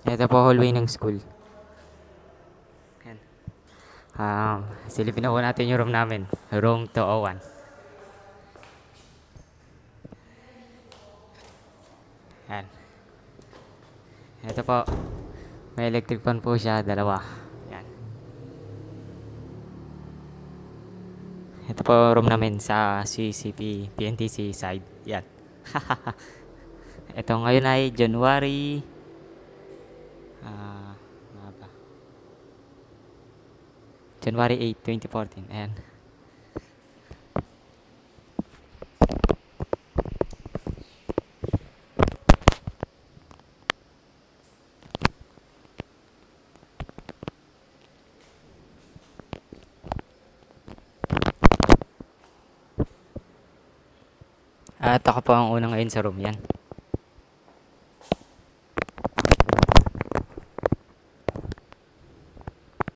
Ito po hallway ng school. Yan. Silipin na po natin yung room namin. Room 201. Yan. Ito po. May electric fan po siya, dalawa. Yan. Ito po room namin sa CCP PNTC side. Yan. Ito ngayon ay January ano ba? January 8, 2014. Ayan. At ako po ang unang ngayon sa room yan.